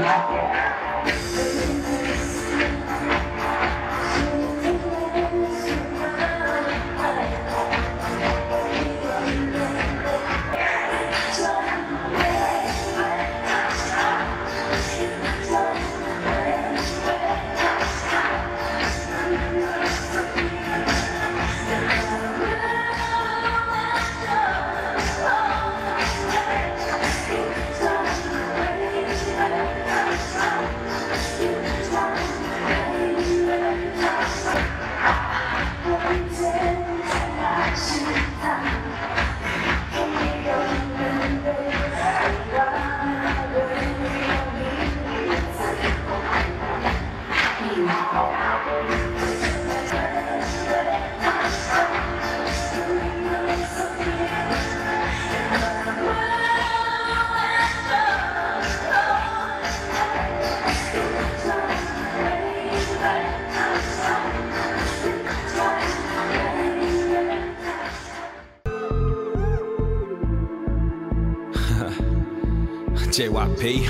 JYP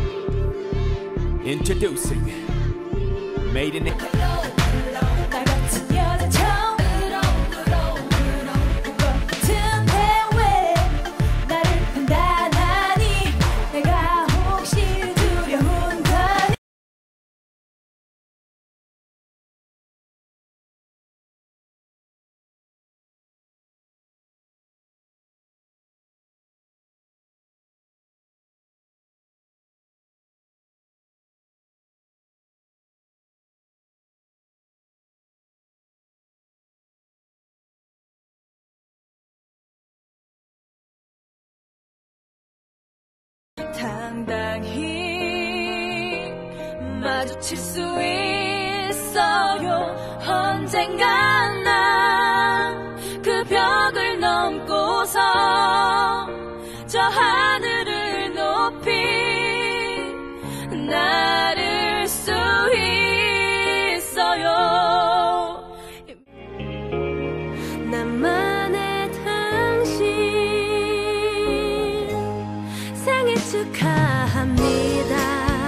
introducing Made in it. 당당히 마주칠 수 있어요. 언젠간 난 그 벽을 넘고서 저 하늘을 높이 나를 수 있어요. 나만의 당신 생일 축하합니다.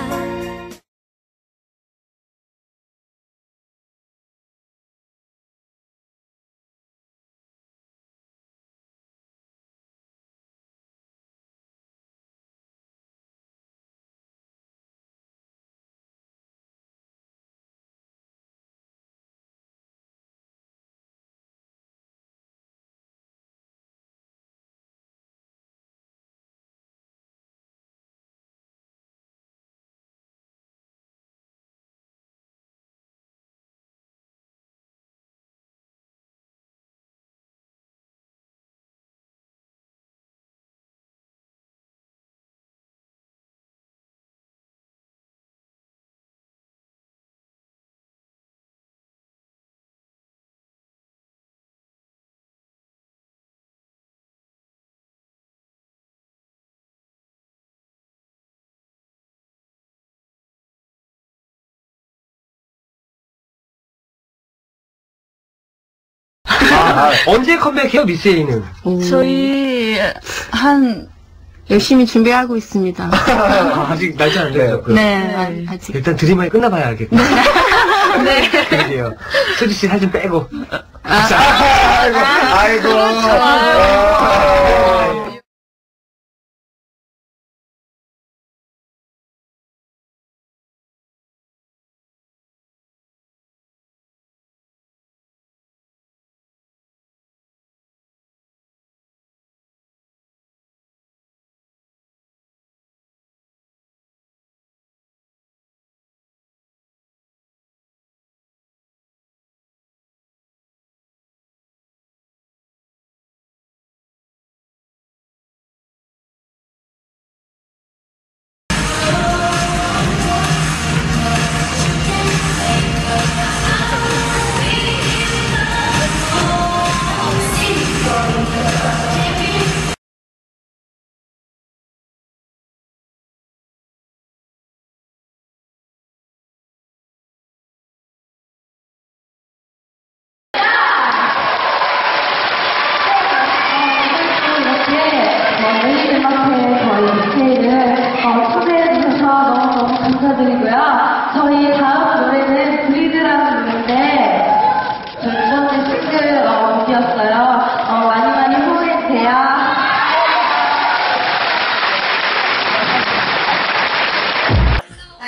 언제 컴백해요, 미스 A는? 저희 열심히 준비하고 있습니다. 아직 날짜 안 정해졌고요. 네, 아직. 일단 드림하이 끝나봐야 알겠다. 네. 그러게요. 소지 씨 사진 빼고. 아이고.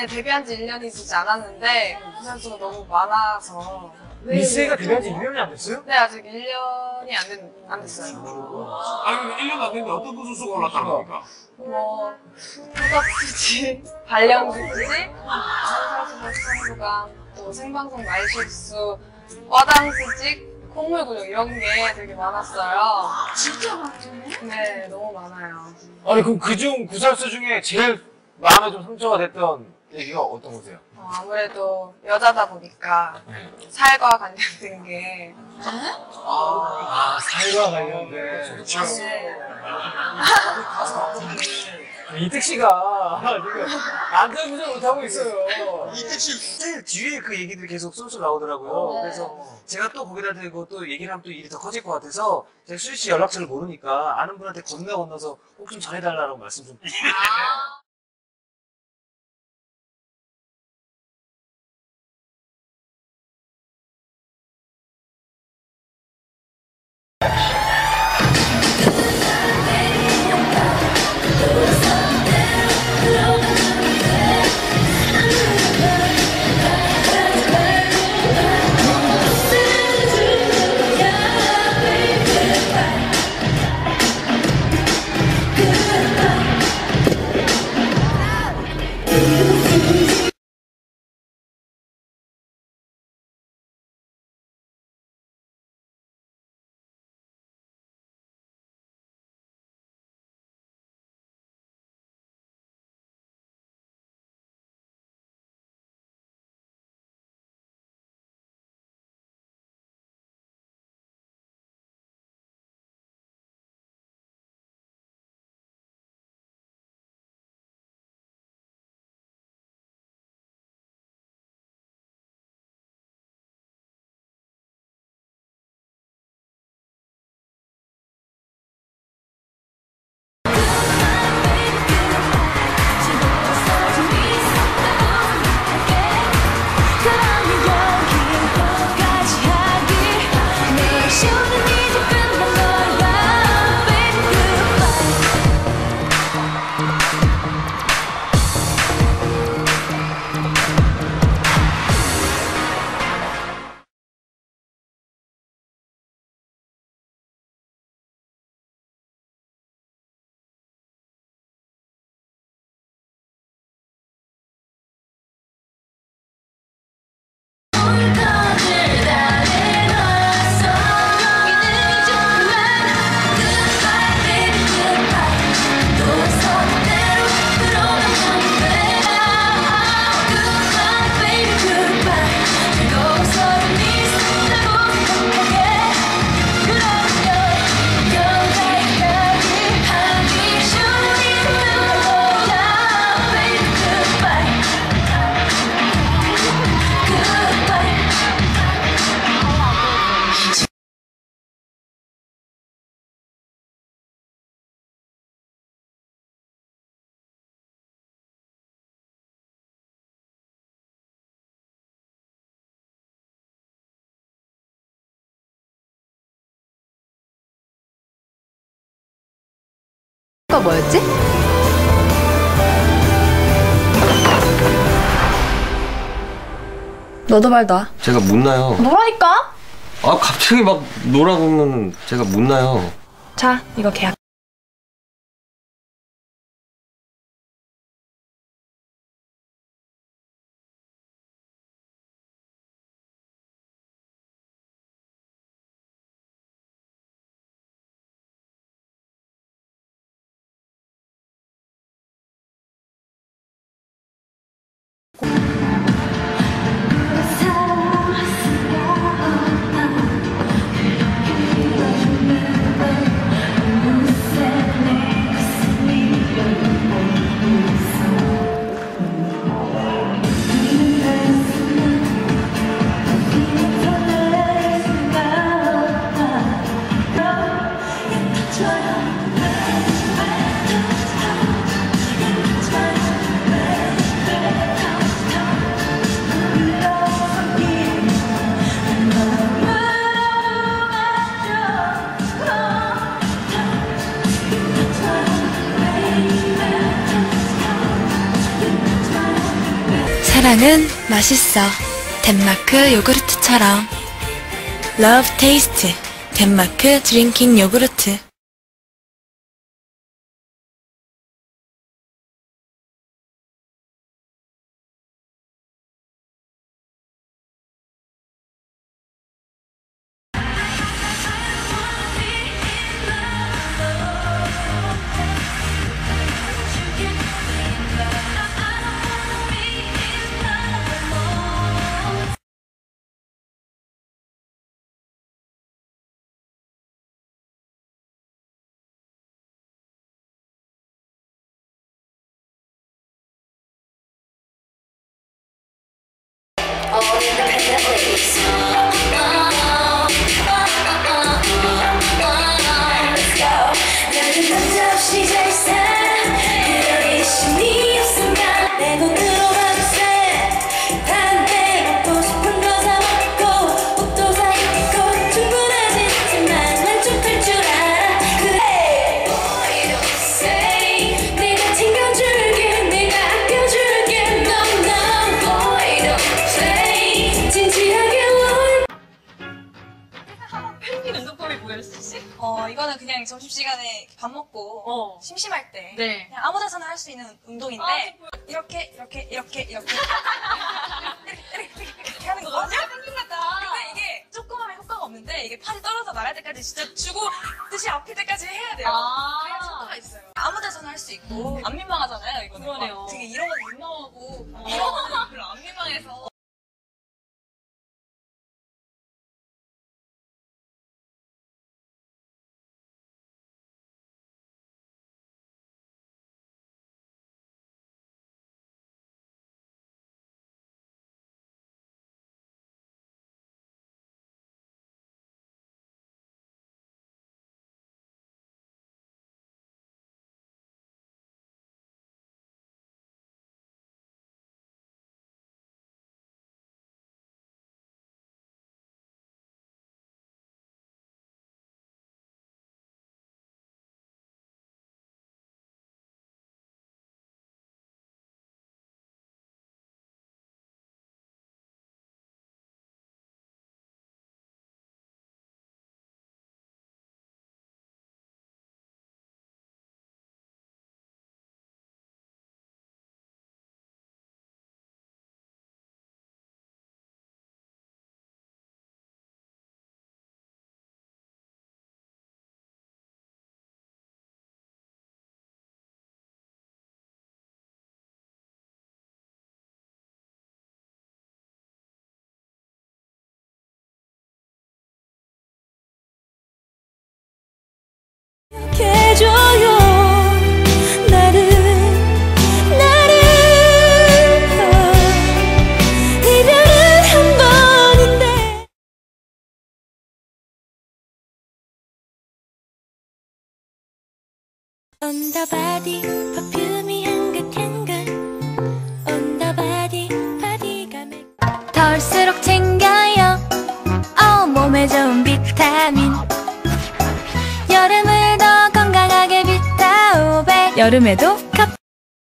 네, 데뷔한 지 1년이 되지 않았는데 구설수가 너무 많아서. 미스에이가 데뷔한 지 1년이 안 됐어요? 네, 아직 1년이 안 됐어요. 아니, 근데 1년도 안 됐는데 어떤 구설수가 올랐다는 겁니까? 뭐 토닥수지, 발령수지, 산살수박, 또 생방송 말실수, 과당수직, 콧물근육 이런 게 되게 많았어요. 진짜 많죠? 네, 너무 많아요. 아니, 그럼 그중 구설수 중에 제일 마음에 좀 상처가 됐던 얘기가 어떤 거세요? 아무래도 여자다 보니까 살과 관련된 게. 살과 관련된. 네. 이택 씨가 지금 안전운전 못하고 있어요. 이택 씨 제일 뒤에 그 얘기들이 계속 쏠쏠 나오더라고요. 그래서 제가 또 거기다 대고 또 얘기를 하면 또 일이 더 커질 것 같아서 제가 수지 씨 연락처를 모르니까 아는 분한테 건너서 꼭 좀 전해달라고 말씀 좀. 가 뭐였지? 너도 말 놔. 제가 못 나요. 노라니까? 아 갑자기 막 노라고 하면 제가 못 나요. 자, 이거 계약. 사랑스러워 사랑은 맛있어. 덴마크 요구르트처럼. Love Taste. 덴마크 드링킹 요구르트. 이거는 그냥 점심시간에 밥 먹고 심심할 때 그냥 아무 데서나 할 수 있는 운동인데 이렇게 하는 거거든요? 근데 이게 조금 하면 효과가 없는데 이게 팔이 떨어져 나갈 때까지 진짜 죽듯이 아플 때까지 해야 돼요. 그래야 효과가 있어요. 아무 데서나 할 수 있고 안 민망하잖아요 이거는. 그러네요. 되게 이런 거 민망하고 이런 거는 별로 안 민망해서 해줘요 나를 이별은 한 번인데 On the body 퍼퓸이 향긋향긋 On the body 바디가 덜수록 챙겨요 몸에 좋은 비타민 여름을 더 건강하게 비타오백 여름에도 컵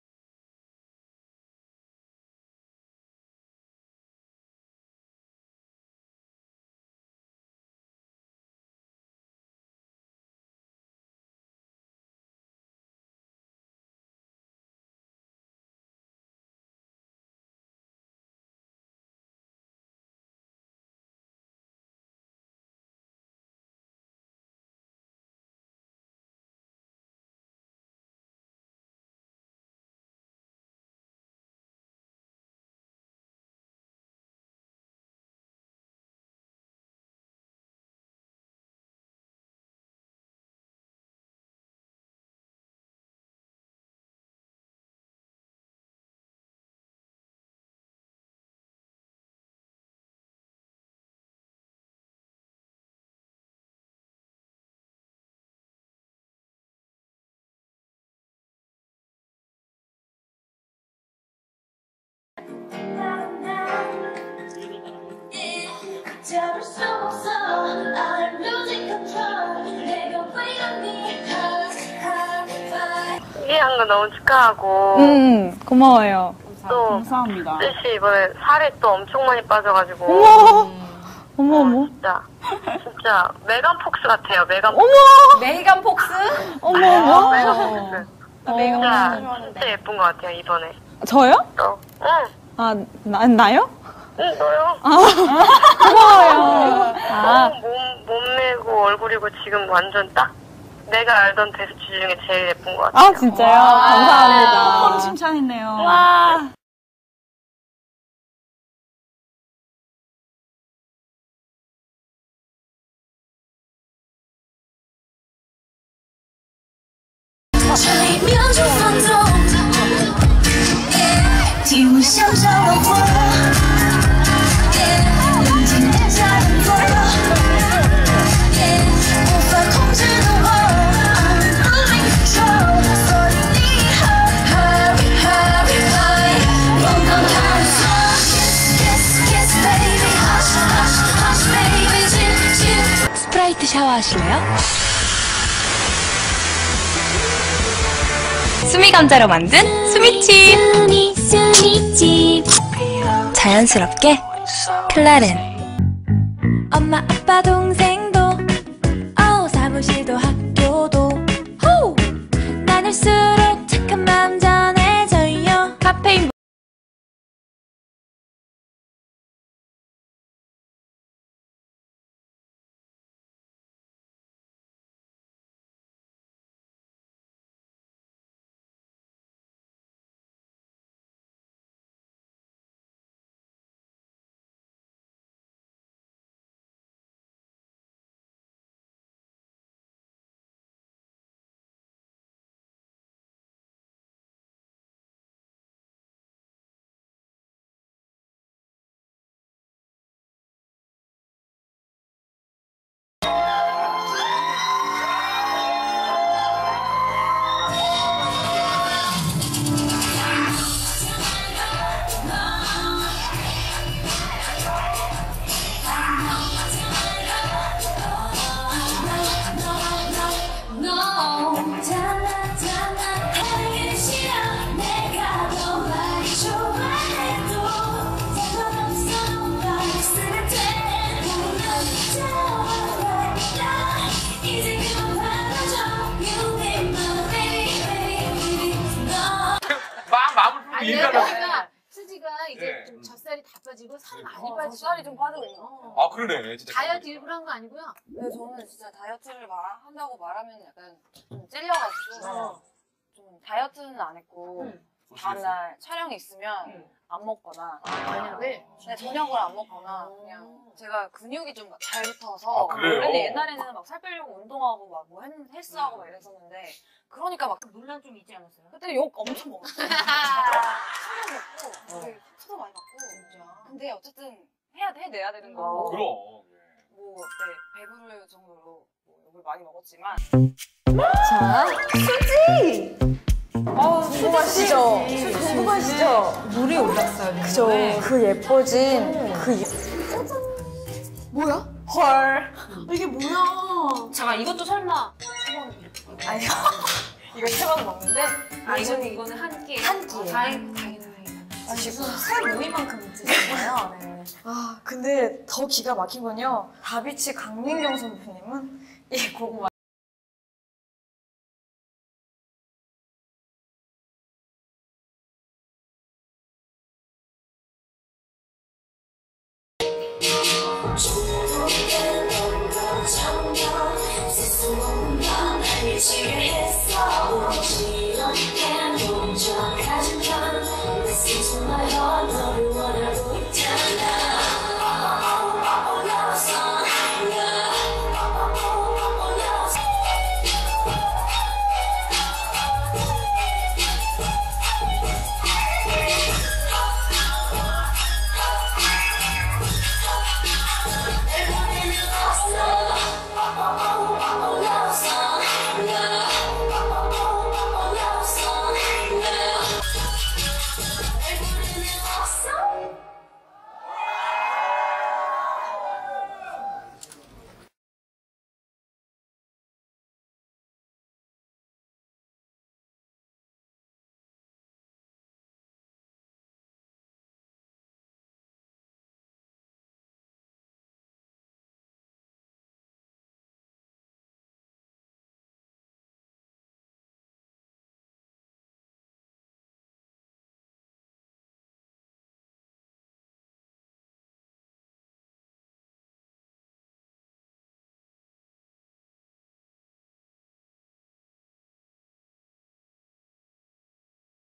잡을 수 없어 I'm losing control 내가 왜 언니 이해한 거 너무 축하하고 고마워요. 또 감사합니다. 쓰시 이번에 살이 또 엄청 많이 빠져가지고. 어머. 진짜 메간 폭스 같아요. 메간. 메이간 폭스? 어머. 메간 폭스. 메이간 진짜 예쁜 것 같아요 이번에. 저요? 응. 아, 나요? 응, 너요. 고마워요. 몸매고 얼굴이고 지금 완전 딱 내가 알던 데스치 중에 제일 예쁜 것 같아요. 아, 진짜요? 감사합니다. 참 칭찬했네요. 와. 스프라이트 샤워하실래요? 수미 감자로 만든 수미칩. 자연스럽게 클라렌. 엄마 아빠 동생도 사무실도 학교도 호! 나눌수록 착한 맘 전해져요. 카페인 수지가 이제 좀 젖살이 다 빠지고 살이 많이 빠지고 살이 좀 빠지고 있어. 아 그러네. 진짜. 다이어트 일부러 한 거 아니고요? 네, 저는 진짜 다이어트를 한다고 말하면 약간 좀 찔려가지고 좀 다이어트는 안 했고 다음날 촬영이 있으면 안 먹거나 저녁을 안 먹거나 그냥 제가 근육이 좀 잘 붙어서 원래는 옛날에는 막 살 빼려고 운동하고 막 뭐 헬스하고 막 이랬었는데 그러니까 막 논란 좀 있지 않았어요? 그때 욕 엄청 먹었어요. 술을 먹고 술도 많이 먹고 근데 어쨌든 해내야 되는 거고 그럼. 뭐 그때 배부를 정도로 뭐 욕을 많이 먹었지만 자, 수지! 궁금하시죠? 궁금하시죠? 물이 올랐어요. 그죠. 그 예뻐진 그 뭐야? 헐. 이게 뭐야? 잠깐 이것도 설마 아니요. 이거 3번 먹는데 이거는 한 끼. 한 끼. 다행이다. 지금 새 모이만큼 드시잖아요. 네. 아 근데 더 기가 막힌 건요. 다비치 강민경 선배님은 이 고구마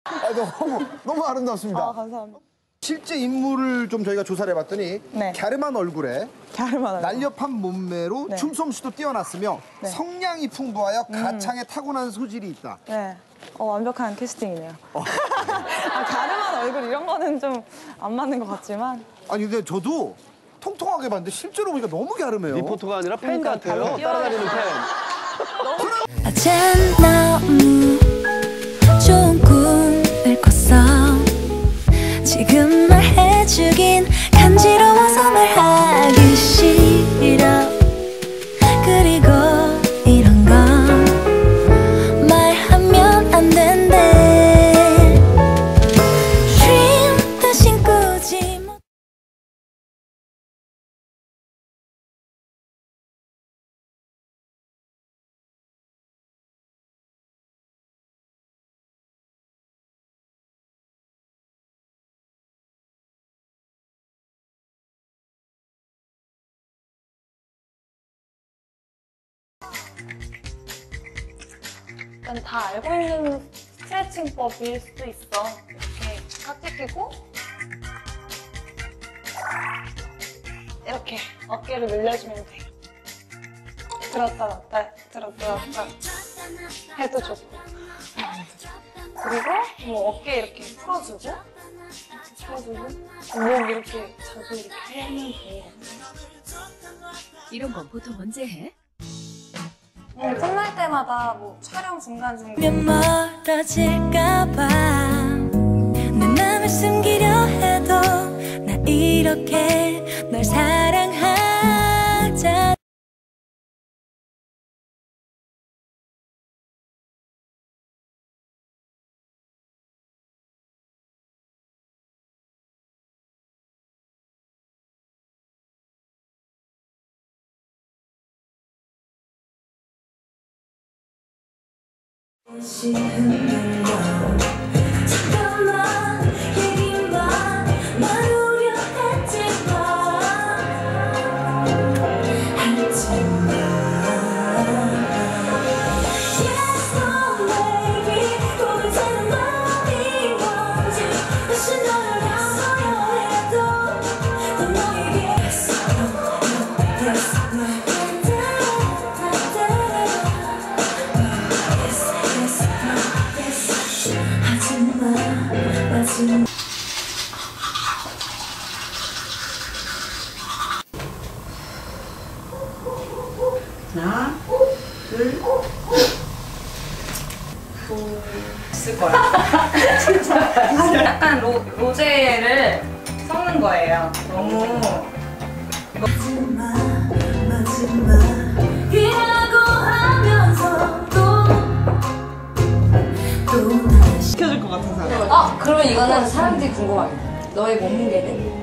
너무 아름답습니다. 감사합니다. 실제 인물을 좀 저희가 조사를 해봤더니 네. 갸름한 얼굴에 날렵한 몸매로 네. 춤솜씨도 뛰어났으며 네. 성량이 풍부하여 가창에 타고난 소질이 있다. 네. 완벽한 캐스팅이네요. 갸름한 얼굴 이런 거는 좀 안 맞는 것 같지만. 아니 근데 저도 통통하게 봤는데 실제로 보니까 너무 갸름해요. 리포터가 아니라 팬 같아요. 따라다니는 팬. 어젠 너무 좋은 꿈을 꿨어. 지금 말해주긴 간지러워서 말하기 싫어. 그리고 이런 건 말하면 안 된대. Dream 대신 꾸지 못. 일단 다 알고 있는 스트레칭법일 수도 있어. 이렇게 깍지 끼고 이렇게 어깨를 늘려주면 돼. 들었다 놨다 들었다 놨다 해도 좋고, 그리고 뭐 어깨 이렇게 풀어주고 목 이렇게 자주 이렇게 하면 돼. 이런 건 보통 언제 해? 끝날 때마다 뭐 촬영 중간중간 멀어질까봐 내 맘을 숨기려 해도 나 이렇게 널 사랑하자. 다시 흔들려. 잠깐만 얘기만 나누려 했지만 하지마. Yes, no, baby. 도대체는 마음이 뭔지 다시 너를 안아야 해도 또 너에게 Yes, no, yes, no. 하나, 둘, 있을 거야. 진짜 약간 로제를 섞는 거예요. 너무 이라고 하면서도 시켜줄 것 같은 사람. 그러면 이거는 사람들이 궁금하겠다. 너의 몸무게는?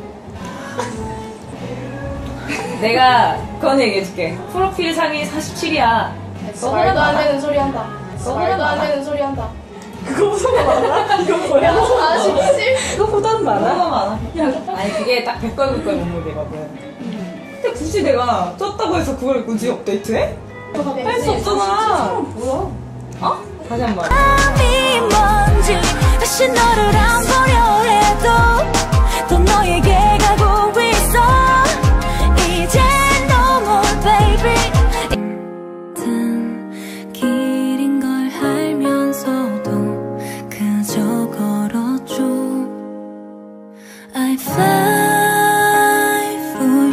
내가 그건 얘기해줄게. 프로필 상이 47이야. 말도 안 되는 소리 한다. 말도 안 되는 소리 한다. 그거보다 많아? 이거 뭐야? 47? 그거보다는 많아? 그거보다 많아. 아니 그게 딱 100걸 몸무게거든. 근데 굳이 내가 쪘다고 해서 그걸 굳이 업데이트해? 할 수 없잖아. 뭐야? 다시 한 번. 마음이 뭔지 다시 너를 안 보려 해도 또 너에게 가고 있어. 이제 no more baby. 같은 길인 걸 알면서도 그저 걸어줘. I fly for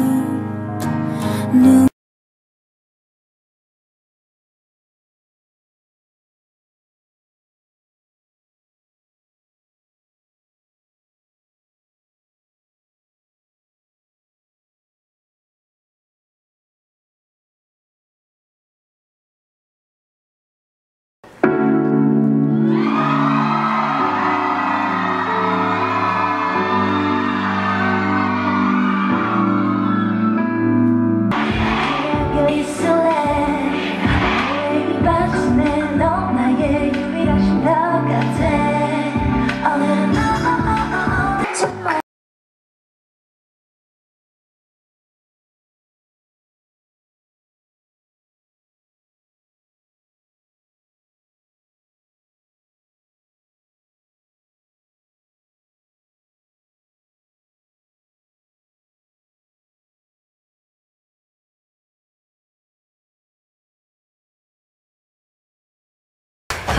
you.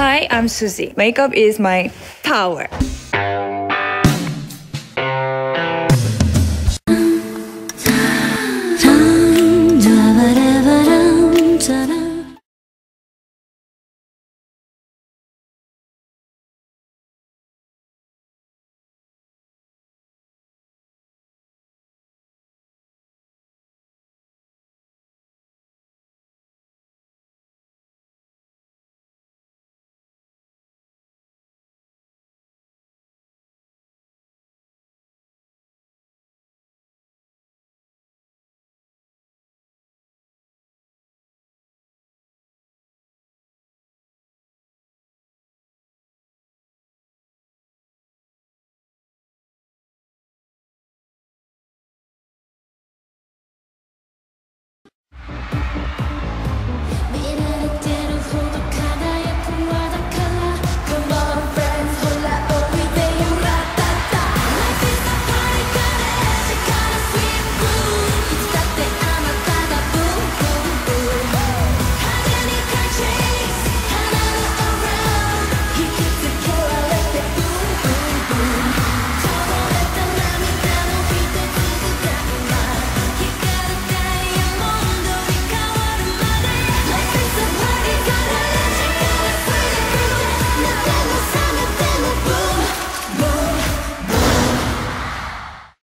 Hi, I'm Suzy. Makeup is my power.